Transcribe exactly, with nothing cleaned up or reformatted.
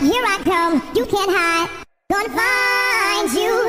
Here I come, you can't hide. Gonna find you.